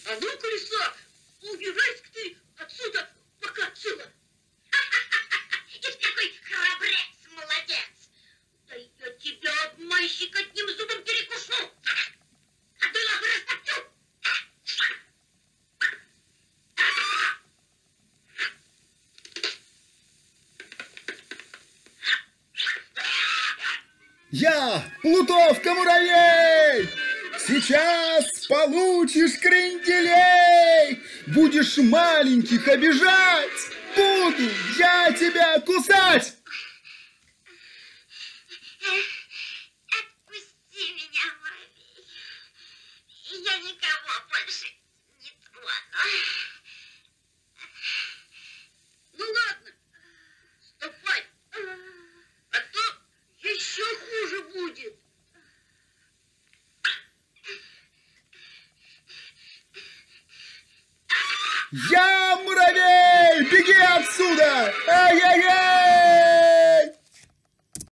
А ну, колесо, убирайся-ка ты отсюда, пока цело. Ты такой храбрец, молодец. Да я тебя, обманщик, одним зубом перекушу. А ты лапы растопчу. Я, Плутовка-муравей! Сейчас получишь кренделей! Будешь маленьких обижать! Буду я тебя кусать! Отпусти меня, муравей. Я никого больше не трону. Ну ладно, ступай, а то еще хуже будет. Я муравей! Беги отсюда! Ай-яй-яй!